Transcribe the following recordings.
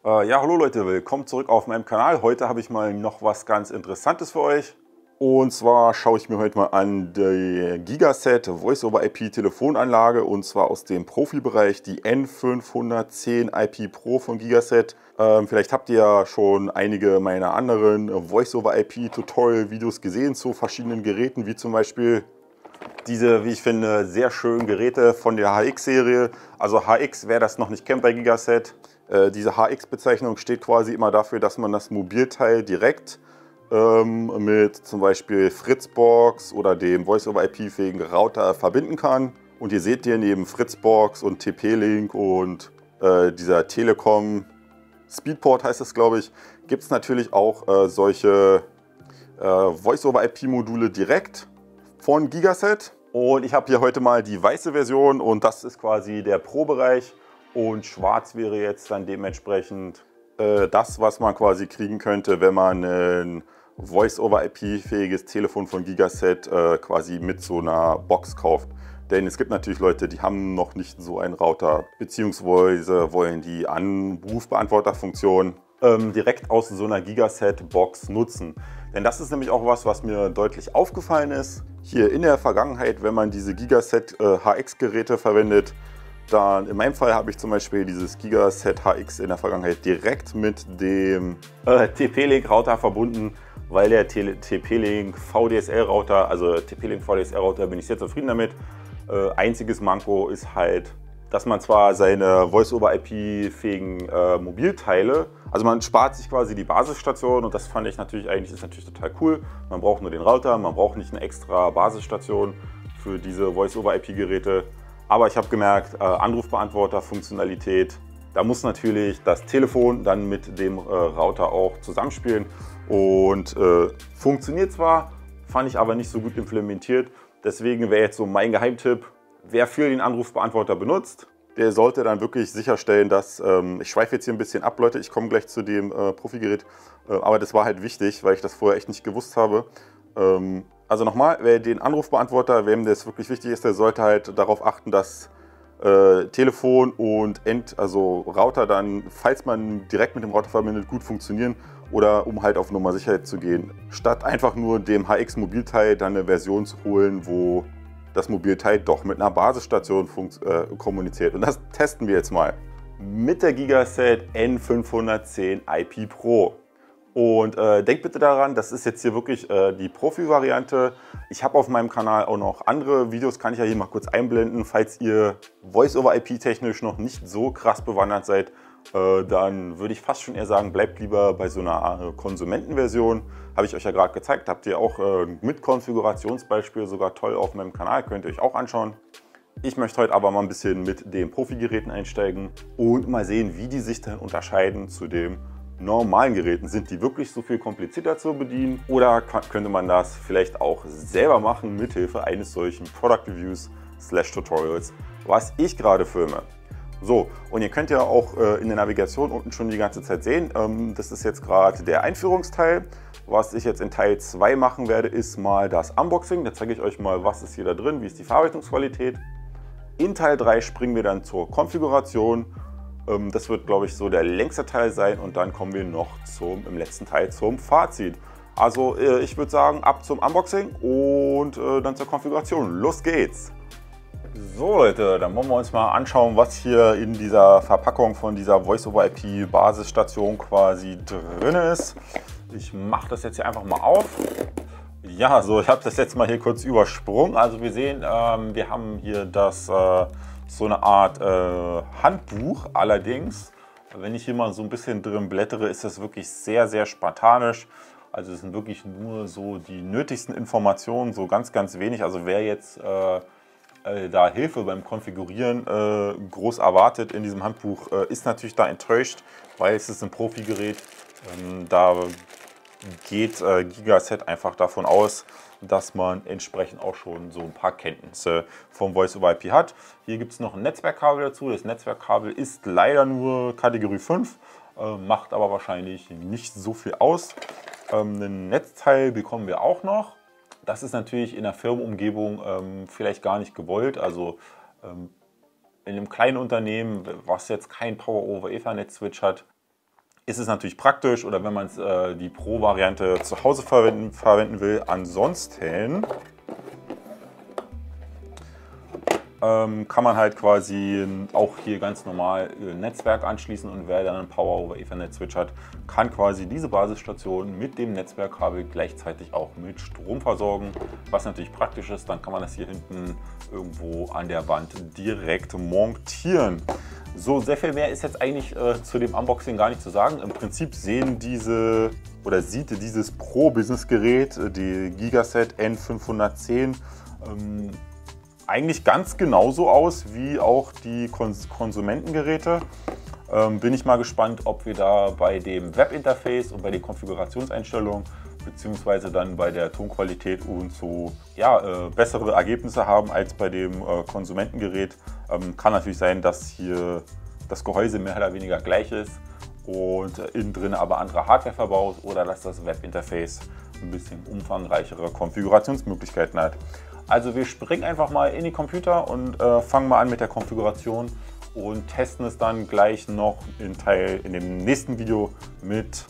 Ja, hallo Leute, willkommen zurück auf meinem Kanal. Heute habe ich mal noch was ganz Interessantes für euch. Und zwar schaue ich mir heute mal an die Gigaset Voice-over-IP Telefonanlage, und zwar aus dem Profibereich, die N510 IP Pro von Gigaset. Vielleicht habt ihr ja schon einige meiner anderen Voice-over-IP Tutorial-Videos gesehen zu verschiedenen Geräten, wie zum Beispiel diese, wie ich finde, sehr schönen Geräte von der HX-Serie. Also HX, wer das noch nicht kennt bei Gigaset, diese HX-Bezeichnung steht quasi immer dafür, dass man das Mobilteil direkt mit zum Beispiel Fritzbox oder dem Voice-over-IP-fähigen Router verbinden kann. Und ihr seht hier neben Fritzbox und TP-Link und dieser Telekom Speedport heißt es, glaube ich, gibt es natürlich auch solche Voice-over-IP-Module direkt von Gigaset. Und ich habe hier heute mal die weiße Version und das ist quasi der Pro-Bereich. Und schwarz wäre jetzt dann dementsprechend das, was man quasi kriegen könnte, wenn man ein Voice-over-IP-fähiges Telefon von Gigaset quasi mit so einer Box kauft. Denn es gibt natürlich Leute, die haben noch nicht so einen Router, beziehungsweise wollen die Anrufbeantworterfunktion direkt aus so einer Gigaset-Box nutzen. Denn das ist nämlich auch was mir deutlich aufgefallen ist. Hier in der Vergangenheit, wenn man diese Gigaset HX-Geräte verwendet, dann in meinem Fall habe ich zum Beispiel dieses Gigaset HX in der Vergangenheit direkt mit dem TP-Link-Router verbunden, weil der TP-Link VDSL-Router, also TP-Link VDSL-Router, bin ich sehr zufrieden damit. Einziges Manko ist halt, dass man zwar seine Voice-over-IP-fähigen Mobilteile, also man spart sich quasi die Basisstation, und das fand ich natürlich ist natürlich total cool. Man braucht nur den Router, man braucht nicht eine extra Basisstation für diese Voice-over-IP-Geräte. Aber ich habe gemerkt, Anrufbeantworter-Funktionalität, da muss natürlich das Telefon dann mit dem Router auch zusammenspielen. Und funktioniert zwar, fand ich aber nicht so gut implementiert. Deswegen wäre jetzt so mein Geheimtipp: Wer viel den Anrufbeantworter benutzt, der sollte dann wirklich sicherstellen, dass, ich schweife jetzt hier ein bisschen ab, Leute, ich komme gleich zu dem Profigerät, aber das war halt wichtig, weil ich das vorher echt nicht gewusst habe. Also nochmal, wer den Anrufbeantworter, wem das wirklich wichtig ist, der sollte halt darauf achten, dass Telefon und also Router dann, falls man direkt mit dem Router verbindet, gut funktionieren, oder um halt auf Nummer Sicherheit zu gehen, statt einfach nur dem HX-Mobilteil dann eine Version zu holen, wo das Mobilteil doch mit einer Basisstation kommuniziert. Und das testen wir jetzt mal mit der Gigaset N510 IP Pro. Und denkt bitte daran, das ist jetzt hier wirklich die Profi-Variante. Ich habe auf meinem Kanal auch noch andere Videos, kann ich ja hier mal kurz einblenden. Falls ihr Voice-over-IP technisch noch nicht so krass bewandert seid, dann würde ich fast schon eher sagen, bleibt lieber bei so einer Konsumentenversion. Habe ich euch ja gerade gezeigt, habt ihr auch mit Konfigurationsbeispiel sogar toll auf meinem Kanal, könnt ihr euch auch anschauen. Ich möchte heute aber mal ein bisschen mit den Profi-Geräten einsteigen und mal sehen, wie die sich dann unterscheiden zu dem normalen Geräten. Sind die wirklich so viel komplizierter zu bedienen, oder könnte man das vielleicht auch selber machen mit Hilfe eines solchen Product Reviews / Tutorials, was ich gerade filme. So, und ihr könnt ja auch in der Navigation unten schon die ganze Zeit sehen, das ist jetzt gerade der Einführungsteil. Was ich jetzt in Teil 2 machen werde, ist mal das Unboxing. Da zeige ich euch mal, was ist hier da drin, wie ist die Verarbeitungsqualität. In Teil 3 springen wir dann zur Konfiguration. Das wird, glaube ich, so der längste Teil sein, und dann kommen wir noch im letzten Teil zum Fazit. Also ich würde sagen, ab zum Unboxing und dann zur Konfiguration. Los geht's! So Leute, dann wollen wir uns mal anschauen, was hier in dieser Verpackung von dieser Voice-over-IP Basisstation quasi drin ist. Ich mache das jetzt hier einfach mal auf. Ja, so, ich habe das jetzt mal hier kurz übersprungen. Also wir sehen, wir haben hier so eine Art Handbuch. Allerdings, wenn ich hier mal so ein bisschen drin blättere, ist das wirklich sehr, sehr spartanisch. Also es sind wirklich nur so die nötigsten Informationen, so ganz, ganz wenig. Also wer jetzt da Hilfe beim Konfigurieren groß erwartet in diesem Handbuch, ist natürlich da enttäuscht, weil es ist ein Profi-Gerät. Da geht Gigaset einfach davon aus, dass man entsprechend auch schon so ein paar Kenntnisse vom Voice-over-IP hat. Hier gibt es noch ein Netzwerkkabel dazu. Das Netzwerkkabel ist leider nur Kategorie 5, macht aber wahrscheinlich nicht so viel aus. Ein Netzteil bekommen wir auch noch. Das ist natürlich in der Firmenumgebung vielleicht gar nicht gewollt. Also in einem kleinen Unternehmen, was jetzt kein Power-over-Ethernet-Switch hat, ist es natürlich praktisch, oder wenn man die Pro-Variante zu Hause verwenden will. Ansonsten kann man halt quasi auch hier ganz normal Netzwerk anschließen, und wer dann einen Power-over-Ethernet-Switch hat, kann quasi diese Basisstation mit dem Netzwerkkabel gleichzeitig auch mit Strom versorgen, was natürlich praktisch ist. Dann kann man das hier hinten irgendwo an der Wand direkt montieren. So, sehr viel mehr ist jetzt eigentlich zu dem Unboxing gar nicht zu sagen. Im Prinzip sieht dieses Pro-Business-Gerät, die Gigaset N510, eigentlich ganz genauso aus wie auch die Konsumentengeräte. Bin ich mal gespannt, ob wir da bei dem Webinterface und bei den Konfigurationseinstellungen beziehungsweise dann bei der Tonqualität und so bessere Ergebnisse haben als bei dem Konsumentengerät. Kann natürlich sein, dass hier das Gehäuse mehr oder weniger gleich ist und innen drin aber andere Hardware verbaut, oder dass das Webinterface ein bisschen umfangreichere Konfigurationsmöglichkeiten hat. Also wir springen einfach mal in die Computer und fangen mal an mit der Konfiguration und testen es dann gleich noch in dem nächsten Video mit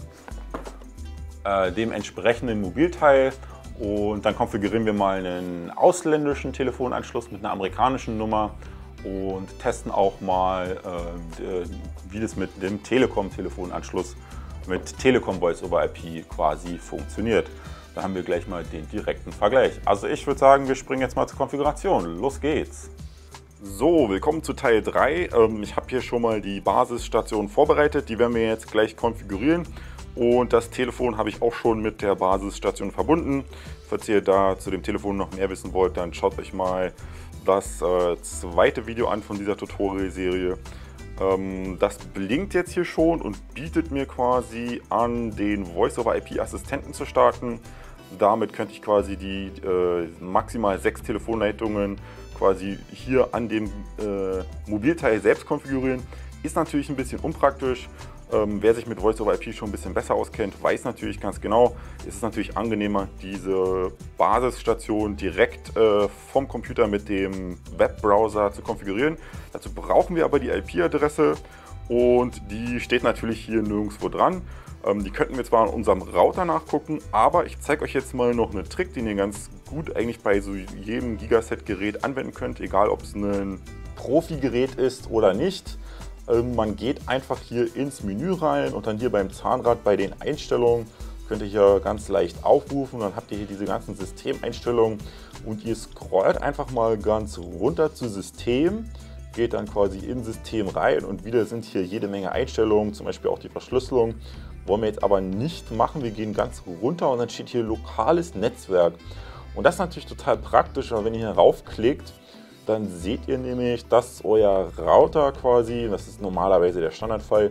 dem entsprechenden Mobilteil. Und dann konfigurieren wir mal einen ausländischen Telefonanschluss mit einer amerikanischen Nummer und testen auch mal, wie das mit dem Telekom-Telefonanschluss mit Telekom Voice over IP quasi funktioniert. Da haben wir gleich mal den direkten Vergleich. Also ich würde sagen, wir springen jetzt mal zur Konfiguration. Los geht's! So, willkommen zu Teil 3. Ich habe hier schon mal die Basisstation vorbereitet. Die werden wir jetzt gleich konfigurieren. Und das Telefon habe ich auch schon mit der Basisstation verbunden. Falls ihr da zu dem Telefon noch mehr wissen wollt, dann schaut euch mal das zweite Video an von dieser Tutorial-Serie. Das blinkt jetzt hier schon und bietet mir quasi an, den Voice-over-IP-Assistenten zu starten. Damit könnte ich quasi die maximal 6 Telefonleitungen quasi hier an dem Mobilteil selbst konfigurieren. Ist natürlich ein bisschen unpraktisch. Wer sich mit Voice-over-IP schon ein bisschen besser auskennt, weiß natürlich ganz genau, es ist natürlich angenehmer, diese Basisstation direkt vom Computer mit dem Webbrowser zu konfigurieren. Dazu brauchen wir aber die IP-Adresse, und die steht natürlich hier nirgendwo dran. Die könnten wir zwar an unserem Router nachgucken, aber ich zeige euch jetzt mal noch einen Trick, den ihr ganz gut eigentlich bei so jedem Gigaset-Gerät anwenden könnt, egal ob es ein Profi-Gerät ist oder nicht. Man geht einfach hier ins Menü rein und dann hier beim Zahnrad bei den Einstellungen könnt ihr hier ganz leicht aufrufen. Dann habt ihr hier diese ganzen Systemeinstellungen und ihr scrollt einfach mal ganz runter zu System, geht dann quasi in System rein und wieder sind hier jede Menge Einstellungen, zum Beispiel auch die Verschlüsselung. Wollen wir jetzt aber nicht machen, wir gehen ganz runter und dann steht hier lokales Netzwerk. Und das ist natürlich total praktisch, weil wenn ihr hier raufklickt, dann seht ihr nämlich, dass euer Router quasi, das ist normalerweise der Standardfall,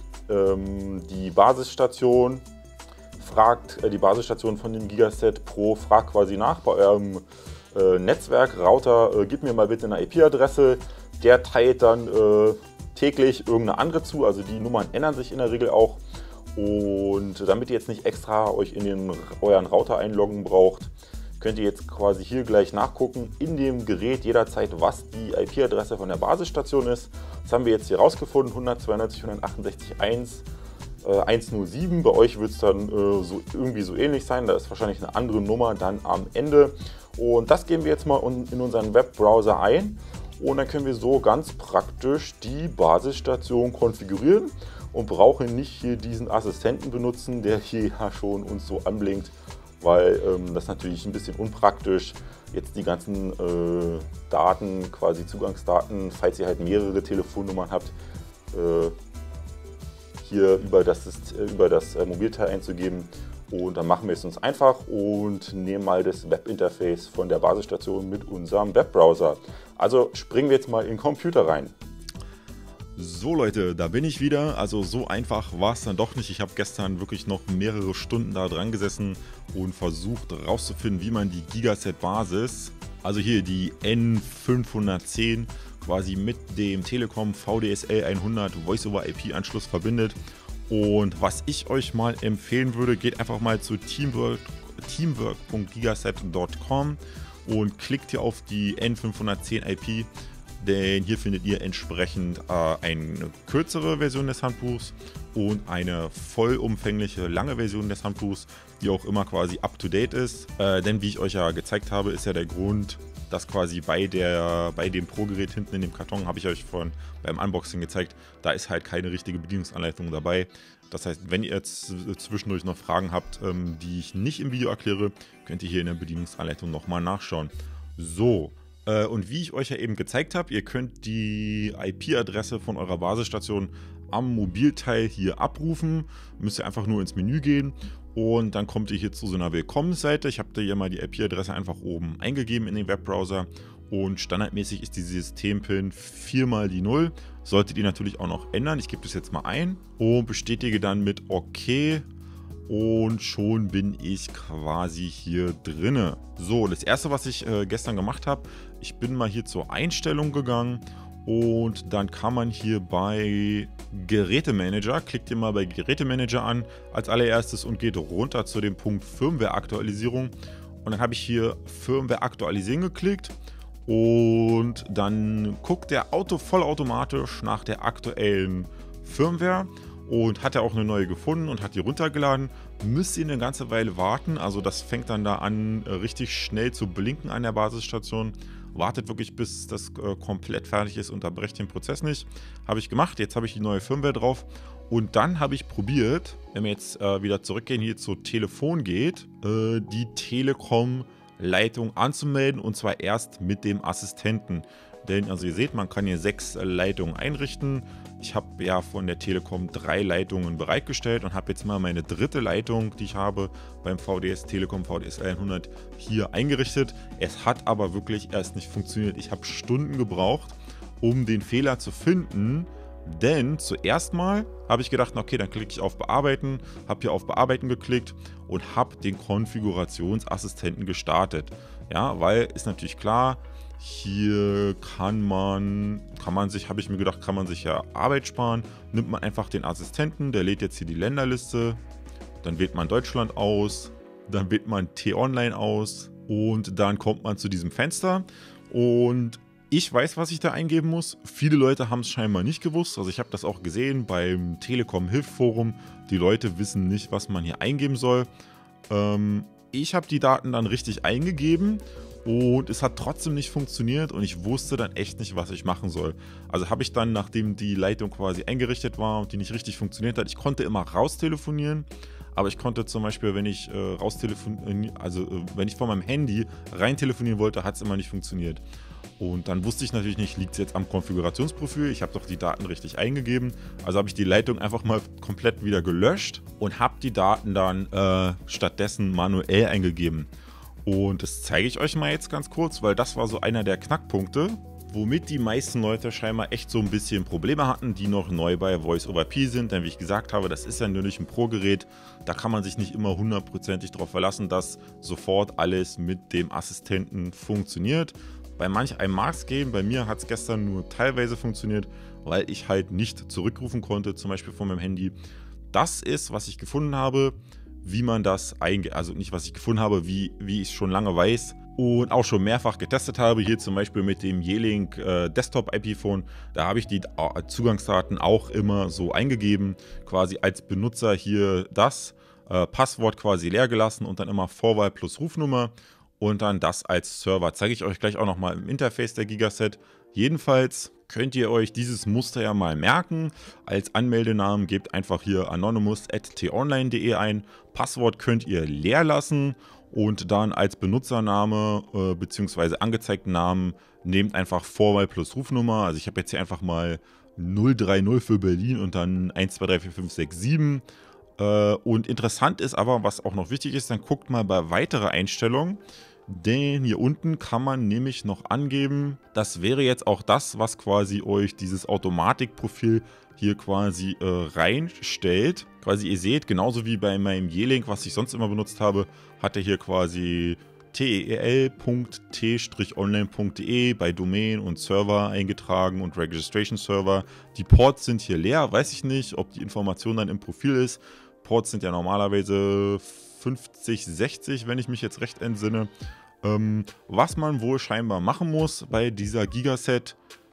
die Basisstation von dem Gigaset Pro fragt quasi nach bei eurem Netzwerk-Router, gib mir mal bitte eine IP-Adresse. Der teilt dann täglich irgendeine andere zu, also die Nummern ändern sich in der Regel auch. Und damit ihr jetzt nicht extra euch in euren Router einloggen braucht, könnt ihr jetzt quasi hier gleich nachgucken in dem Gerät jederzeit, was die IP-Adresse von der Basisstation ist. Das haben wir jetzt hier rausgefunden, 192.168.1.107. Bei euch wird es dann irgendwie so ähnlich sein, da ist wahrscheinlich eine andere Nummer dann am Ende. Und das geben wir jetzt mal in unseren Webbrowser ein und dann können wir so ganz praktisch die Basisstation konfigurieren und brauchen nicht hier diesen Assistenten benutzen, der hier ja schon uns so anblinkt, weil das natürlich ein bisschen unpraktisch, jetzt die ganzen Daten, quasi Zugangsdaten, falls ihr halt mehrere Telefonnummern habt, hier über das Mobilteil einzugeben. Und dann machen wir es uns einfach und nehmen mal das Webinterface von der Basisstation mit unserem Webbrowser. Also springen wir jetzt mal in den Computer rein. So Leute, da bin ich wieder. Also so einfach war es dann doch nicht. Ich habe gestern wirklich noch mehrere Stunden da dran gesessen und versucht herauszufinden, wie man die Gigaset Basis, also hier die N510, quasi mit dem Telekom VDSL 100 Voice-over-IP-Anschluss verbindet. Und was ich euch mal empfehlen würde, geht einfach mal zu teamwork.gigaset.com und klickt hier auf die N510 IP. denn hier findet ihr entsprechend eine kürzere Version des Handbuchs und eine vollumfängliche lange Version des Handbuchs, die auch immer quasi up-to-date ist. Denn wie ich euch ja gezeigt habe, ist ja der Grund, dass quasi bei dem Pro-Gerät hinten in dem Karton, habe ich euch beim Unboxing gezeigt, da ist halt keine richtige Bedienungsanleitung dabei. Das heißt, wenn ihr jetzt zwischendurch noch Fragen habt, die ich nicht im Video erkläre, könnt ihr hier in der Bedienungsanleitung nochmal nachschauen. So, und wie ich euch ja eben gezeigt habe, ihr könnt die IP-Adresse von eurer Basisstation am Mobilteil hier abrufen. Müsst ihr einfach nur ins Menü gehen und dann kommt ihr hier zu so einer Willkommensseite. Ich habe da hier mal die IP-Adresse einfach oben eingegeben in den Webbrowser und standardmäßig ist die System-Pin 4 mal die 0. Solltet ihr natürlich auch noch ändern. Ich gebe das jetzt mal ein und bestätige dann mit OK. Und schon bin ich quasi hier drinne. So, das erste, was ich gestern gemacht habe, ich bin mal hier zur Einstellung gegangen und dann kann man hier bei Gerätemanager, klickt ihr mal bei Gerätemanager an als allererstes und geht runter zu dem Punkt Firmware-Aktualisierung. Und dann habe ich hier Firmware aktualisieren geklickt und dann guckt der vollautomatisch nach der aktuellen Firmware. Und hat er auch eine neue gefunden und hat die runtergeladen. Müsst ihr eine ganze Weile warten. Also das fängt dann da an, richtig schnell zu blinken an der Basisstation. Wartet wirklich, bis das komplett fertig ist, unterbrecht den Prozess nicht. Habe ich gemacht. Jetzt habe ich die neue Firmware drauf. Und dann habe ich probiert, wenn wir jetzt wieder zurückgehen, hier zu Telefon geht, die Telekom-Leitung anzumelden. Und zwar erst mit dem Assistenten. Denn, also ihr seht, man kann hier 6 Leitungen einrichten. Ich habe ja von der Telekom 3 Leitungen bereitgestellt und habe jetzt mal meine dritte Leitung, die ich habe beim VDS Telekom VDSL 100 hier eingerichtet. Es hat aber wirklich erst nicht funktioniert. Ich habe Stunden gebraucht, um den Fehler zu finden. Denn zuerst mal habe ich gedacht, okay, dann klicke ich auf Bearbeiten, habe hier auf Bearbeiten geklickt und habe den Konfigurationsassistenten gestartet. Ja, weil ist natürlich klar, hier kann man sich ja Arbeit sparen. Nimmt man einfach den Assistenten, der lädt jetzt hier die Länderliste, dann wählt man Deutschland aus, dann wählt man T-Online aus und dann kommt man zu diesem Fenster und ich weiß, was ich da eingeben muss. Viele Leute haben es scheinbar nicht gewusst. Also ich habe das auch gesehen beim Telekom-Hilf-Forum. Die Leute wissen nicht, was man hier eingeben soll. Ich habe die Daten dann richtig eingegeben und es hat trotzdem nicht funktioniert und ich wusste dann echt nicht, was ich machen soll. Also habe ich dann, nachdem die Leitung quasi eingerichtet war und die nicht richtig funktioniert hat, ich konnte immer raustelefonieren, aber ich konnte zum Beispiel, wenn ich wenn ich von meinem Handy rein telefonieren wollte, hat es immer nicht funktioniert. Und dann wusste ich natürlich nicht, liegt es jetzt am Konfigurationsprofil, ich habe doch die Daten richtig eingegeben, also habe ich die Leitung einfach mal komplett wieder gelöscht und habe die Daten dann stattdessen manuell eingegeben. Und das zeige ich euch mal jetzt ganz kurz, weil das war so einer der Knackpunkte, womit die meisten Leute scheinbar echt so ein bisschen Probleme hatten, die noch neu bei Voice-over-IP sind. Denn wie ich gesagt habe, das ist ja natürlich ein Pro-Gerät, da kann man sich nicht immer hundertprozentig darauf verlassen, dass sofort alles mit dem Assistenten funktioniert. Bei manch einem mag es gehen, bei mir hat es gestern nur teilweise funktioniert, weil ich halt nicht zurückrufen konnte, zum Beispiel von meinem Handy. Das ist, was ich gefunden habe, wie man das also nicht, was ich gefunden habe, wie ich es schon lange weiß und auch schon mehrfach getestet habe. Hier zum Beispiel mit dem Yealink Desktop IP-Phone, da habe ich die Zugangsdaten auch immer so eingegeben, quasi als Benutzer hier das Passwort quasi leer gelassen und dann immer Vorwahl plus Rufnummer und dann das als Server. Zeige ich euch gleich auch nochmal im Interface der Gigaset. Jedenfalls könnt ihr euch dieses Muster ja mal merken. Als Anmeldenamen gebt einfach hier anonymous@tonline.de ein. Passwort könnt ihr leer lassen und dann als Benutzername bzw. angezeigten Namen nehmt einfach Vorwahl plus Rufnummer. Also ich habe jetzt hier einfach mal 030 für Berlin und dann 12345667. Und interessant ist aber, was auch noch wichtig ist, dann guckt mal bei weitere Einstellungen. Denn hier unten kann man nämlich noch angeben, das wäre jetzt auch das, was quasi euch dieses Automatikprofil hier quasi reinstellt. Quasi ihr seht, genauso wie bei meinem Yealink, was ich sonst immer benutzt habe, hat er hier quasi tel.t-online.de bei Domain und Server eingetragen und Registration Server. Die Ports sind hier leer, weiß ich nicht, ob die Information dann im Profil ist. Ports sind ja normalerweise 50, 60, wenn ich mich jetzt recht entsinne. Was man wohl scheinbar machen muss bei dieser Gigaset,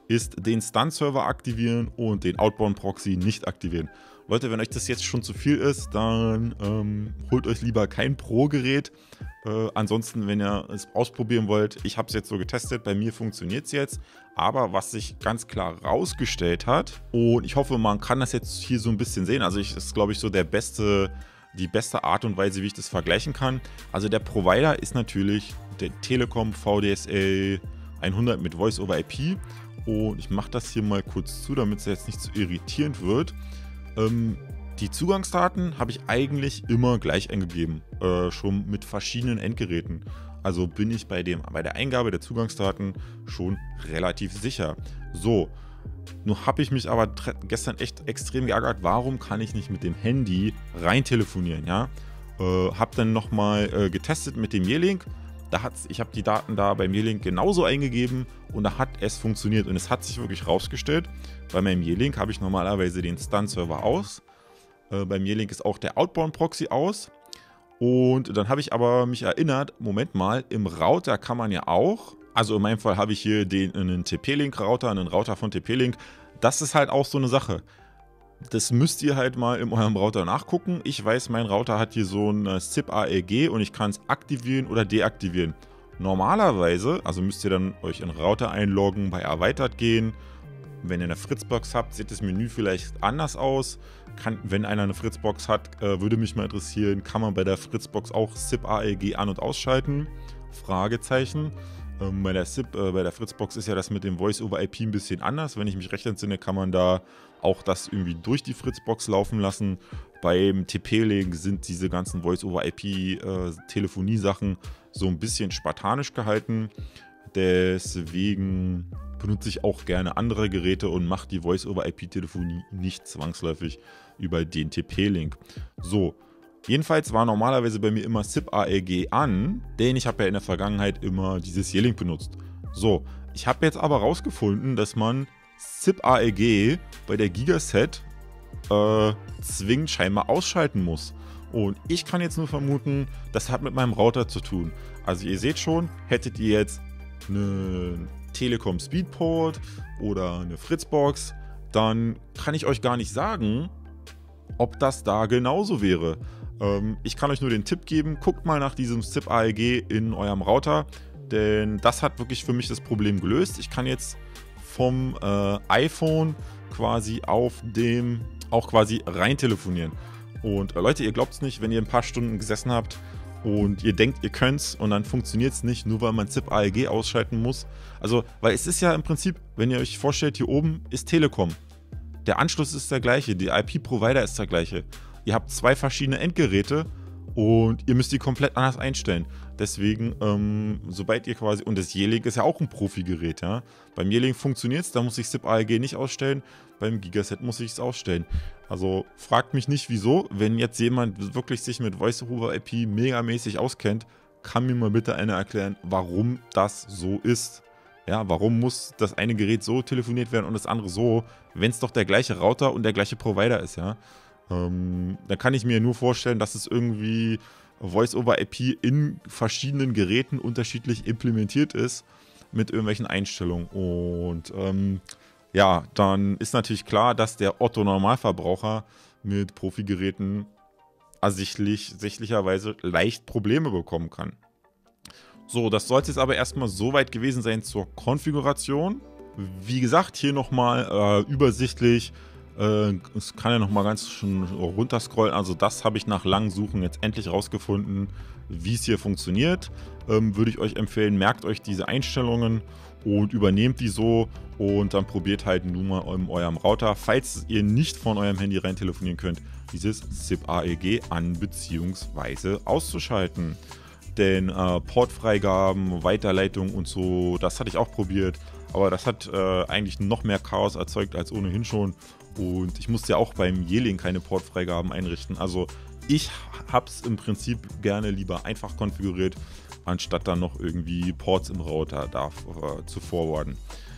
ist den Stun-Server aktivieren und den Outbound-Proxy nicht aktivieren. Leute, wenn euch das jetzt schon zu viel ist, dann holt euch lieber kein Pro-Gerät. Ansonsten, wenn ihr es ausprobieren wollt, ich habe es jetzt so getestet, bei mir funktioniert es jetzt. Aber was sich ganz klar rausgestellt hat, und ich hoffe, man kann das jetzt hier so ein bisschen sehen, also das ist, glaube ich, so die beste Art und Weise, wie ich das vergleichen kann. Also der Provider ist natürlich der Telekom VDSL 100 mit Voice over IP. Und ich mache das hier mal kurz zu, damit es jetzt nicht zu irritierend wird. Die Zugangsdaten habe ich eigentlich immer gleich eingegeben, schon mit verschiedenen Endgeräten. Also bin ich bei der Eingabe der Zugangsdaten schon relativ sicher. So, nun habe ich mich aber gestern echt extrem geärgert, warum kann ich nicht mit dem Handy rein telefonieren, ja? Habe dann nochmal getestet mit dem Yealink. Ich habe die Daten da beim Yealink genauso eingegeben und da hat es funktioniert. Und es hat sich wirklich rausgestellt, bei meinem Yealink habe ich normalerweise den Stun-Server aus. Beim Yealink ist auch der Outbound-Proxy aus. Und dann habe ich aber mich erinnert, Moment mal, im Router kann man ja auch, also in meinem Fall habe ich hier einen TP-Link-Router, einen Router von TP-Link. Das ist halt auch so eine Sache. Das müsst ihr halt mal in eurem Router nachgucken. Ich weiß, mein Router hat hier so ein SIP-AEG und ich kann es aktivieren oder deaktivieren. Normalerweise, also müsst ihr dann euch in den Router einloggen, bei Erweitert gehen. Wenn ihr eine Fritzbox habt, sieht das Menü vielleicht anders aus. Wenn einer eine Fritzbox hat, würde mich mal interessieren, kann man bei der Fritzbox auch SIP-AEG an- und ausschalten? Fragezeichen. Bei der Fritzbox ist ja das mit dem Voice-over-IP ein bisschen anders. Wenn ich mich recht entsinne, kann man da auch das irgendwie durch die Fritzbox laufen lassen. Beim TP-Link sind diese ganzen Voice-over-IP-Telefonie-Sachen so ein bisschen spartanisch gehalten. Deswegen benutze ich auch gerne andere Geräte und mache die Voice-over-IP-Telefonie nicht zwangsläufig über den TP-Link. So. Jedenfalls war normalerweise bei mir immer SIP-AEG an, denn ich habe ja in der Vergangenheit immer dieses Yealink benutzt. So, ich habe jetzt aber rausgefunden, dass man SIP-AEG bei der Gigaset zwingend scheinbar ausschalten muss. Und ich kann jetzt nur vermuten, das hat mit meinem Router zu tun. Also ihr seht schon, hättet ihr jetzt eine Telekom Speedport oder eine Fritzbox, dann kann ich euch gar nicht sagen, ob das da genauso wäre. Ich kann euch nur den Tipp geben, guckt mal nach diesem SIP-AEG in eurem Router, denn das hat wirklich für mich das Problem gelöst. Ich kann jetzt vom iPhone quasi auf dem auch quasi rein telefonieren. Und Leute, ihr glaubt es nicht, wenn ihr ein paar Stunden gesessen habt und ihr denkt, ihr könnt's und dann funktioniert es nicht, nur weil man SIP-AEG ausschalten muss. Also, weil es ist ja im Prinzip, wenn ihr euch vorstellt, hier oben ist Telekom. Der Anschluss ist der gleiche, der IP-Provider ist der gleiche. Ihr habt zwei verschiedene Endgeräte und ihr müsst die komplett anders einstellen. Deswegen, sobald ihr quasi, und das Yealink ist ja auch ein Profi-Gerät, ja. Beim Yealink funktioniert es, da muss ich SIP-AEG nicht ausstellen, beim Gigaset muss ich es ausstellen. Also fragt mich nicht wieso, wenn jetzt jemand wirklich sich mit Voice-over-IP megamäßig auskennt, kann mir mal bitte einer erklären, warum das so ist. Ja, warum muss das eine Gerät so telefoniert werden und das andere so, wenn es doch der gleiche Router und der gleiche Provider ist, ja. Dann kann ich mir nur vorstellen, dass es irgendwie Voice-over-IP in verschiedenen Geräten unterschiedlich implementiert ist mit irgendwelchen Einstellungen. Und ja, dann ist natürlich klar, dass der Otto-Normalverbraucher mit Profi-Geräten sichtlicherweise leicht Probleme bekommen kann. So, das sollte jetzt aber erstmal soweit gewesen sein zur Konfiguration. Wie gesagt, hier nochmal übersichtlich. Es kann ja nochmal ganz schön runterscrollen. Also das habe ich nach langem Suchen jetzt endlich rausgefunden, wie es hier funktioniert. Würde ich euch empfehlen, merkt euch diese Einstellungen und übernehmt die so und dann probiert halt nun mal in eurem Router, falls ihr nicht von eurem Handy rein telefonieren könnt, dieses SIP-AEG an bzw. auszuschalten. Denn Portfreigaben, Weiterleitung und so, das hatte ich auch probiert, aber das hat eigentlich noch mehr Chaos erzeugt als ohnehin schon. Und ich musste ja auch beim Yealink keine Portfreigaben einrichten. Also ich habe es im Prinzip gerne lieber einfach konfiguriert, anstatt dann noch irgendwie Ports im Router zu forwarden.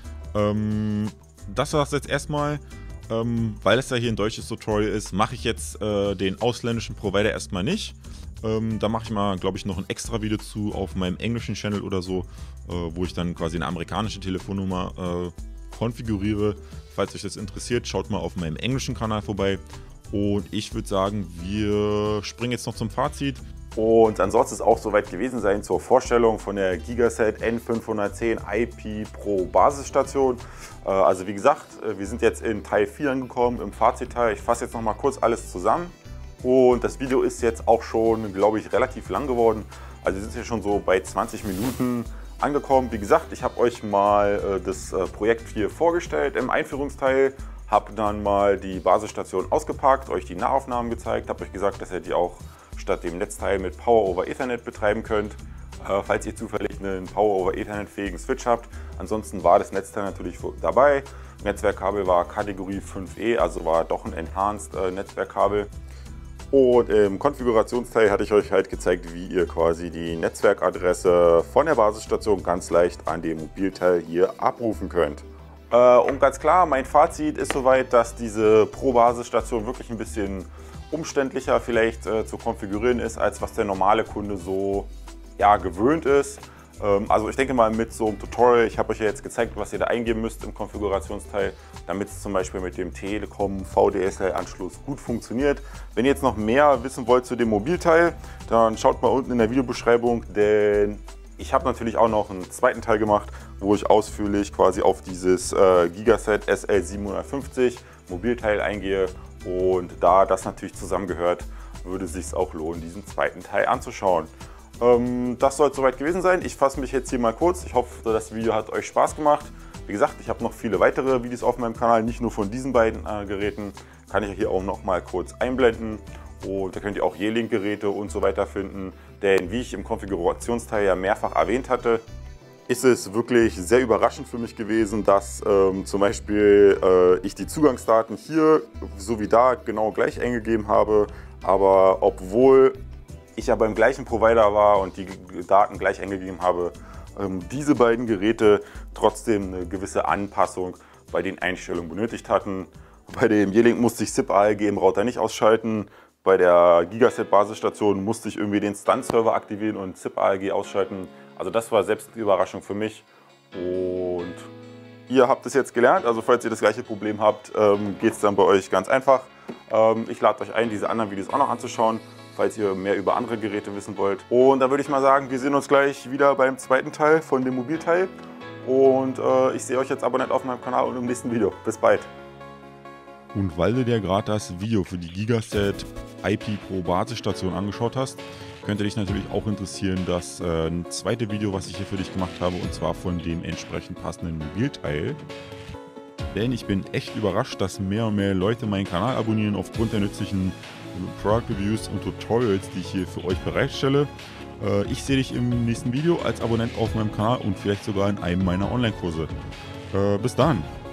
Das war es jetzt erstmal. Weil es ja hier ein deutsches Tutorial ist, mache ich jetzt den ausländischen Provider erstmal nicht. Da mache ich mal, glaube ich, noch ein extra Video zu auf meinem englischen Channel oder so, wo ich dann quasi eine amerikanische Telefonnummer konfiguriere. Falls euch das interessiert, schaut mal auf meinem englischen Kanal vorbei. Und ich würde sagen, wir springen jetzt noch zum Fazit. Und ansonsten ist auch soweit gewesen sein zur Vorstellung von der Gigaset N510 IP Pro Basisstation. Also wie gesagt, wir sind jetzt in Teil 4 angekommen, im Fazitteil. Ich fasse jetzt noch mal kurz alles zusammen. Und das Video ist jetzt auch schon, glaube ich, relativ lang geworden. Also wir sind jetzt schon so bei 20 Minuten angekommen. Wie gesagt, ich habe euch mal das Projekt hier vorgestellt im Einführungsteil. Habe dann mal die Basisstation ausgepackt, euch die Nahaufnahmen gezeigt, habe euch gesagt, dass ihr die auch statt dem Netzteil mit Power over Ethernet betreiben könnt, falls ihr zufällig einen Power over Ethernet fähigen Switch habt. Ansonsten war das Netzteil natürlich dabei. Netzwerkkabel war Kategorie 5E, also war doch ein Enhanced Netzwerkkabel. Und im Konfigurationsteil hatte ich euch halt gezeigt, wie ihr quasi die Netzwerkadresse von der Basisstation ganz leicht an dem Mobilteil hier abrufen könnt. Und ganz klar, mein Fazit ist soweit, dass diese Pro-Basisstation wirklich ein bisschen umständlicher vielleicht zu konfigurieren ist, als was der normale Kunde so gewöhnt ist. Also ich denke mal mit so einem Tutorial, ich habe euch ja jetzt gezeigt, was ihr da eingeben müsst im Konfigurationsteil, damit es zum Beispiel mit dem Telekom VDSL-Anschluss gut funktioniert. Wenn ihr jetzt noch mehr wissen wollt zu dem Mobilteil, dann schaut mal unten in der Videobeschreibung, denn ich habe natürlich auch noch einen zweiten Teil gemacht, wo ich ausführlich quasi auf dieses Gigaset SL750 Mobilteil eingehe. Und da das natürlich zusammengehört, würde es sich auch lohnen, diesen zweiten Teil anzuschauen. Das soll es soweit gewesen sein. Ich fasse mich jetzt hier mal kurz. Ich hoffe, das Video hat euch Spaß gemacht. Wie gesagt, ich habe noch viele weitere Videos auf meinem Kanal, nicht nur von diesen beiden Geräten. Kann ich hier auch noch mal kurz einblenden. Und da könnt ihr auch Yearlink-Geräte und so weiter finden. Denn wie ich im Konfigurationsteil ja mehrfach erwähnt hatte, ist es wirklich sehr überraschend für mich gewesen, dass zum Beispiel ich die Zugangsdaten hier so wie da genau gleich eingegeben habe. Aber obwohl ich ja beim gleichen Provider war und die Daten gleich eingegeben habe, diese beiden Geräte trotzdem eine gewisse Anpassung bei den Einstellungen benötigt hatten. Bei dem Yearlink musste ich SIP-ALG im Router nicht ausschalten. Bei der Gigaset Basisstation musste ich irgendwie den Stun-Server aktivieren und SIP-ALG ausschalten. Also das war selbst eine Überraschung für mich. Und ihr habt es jetzt gelernt. Also falls ihr das gleiche Problem habt, geht es dann bei euch ganz einfach. Ich lade euch ein, diese anderen Videos auch noch anzuschauen, falls ihr mehr über andere Geräte wissen wollt. Und dann würde ich mal sagen, wir sehen uns gleich wieder beim zweiten Teil von dem Mobilteil. Und ich sehe euch jetzt aber nicht auf meinem Kanal und im nächsten Video. Bis bald. Und weil du dir gerade das Video für die Gigaset IP Pro Basisstation angeschaut hast, könnte dich natürlich auch interessieren, das zweite Video, was ich hier für dich gemacht habe, und zwar von dem entsprechend passenden Mobilteil. Denn ich bin echt überrascht, dass mehr und mehr Leute meinen Kanal abonnieren aufgrund der nützlichen Product Reviews und Tutorials, die ich hier für euch bereitstelle. Ich sehe dich im nächsten Video als Abonnent auf meinem Kanal und vielleicht sogar in einem meiner Online-Kurse. Bis dann!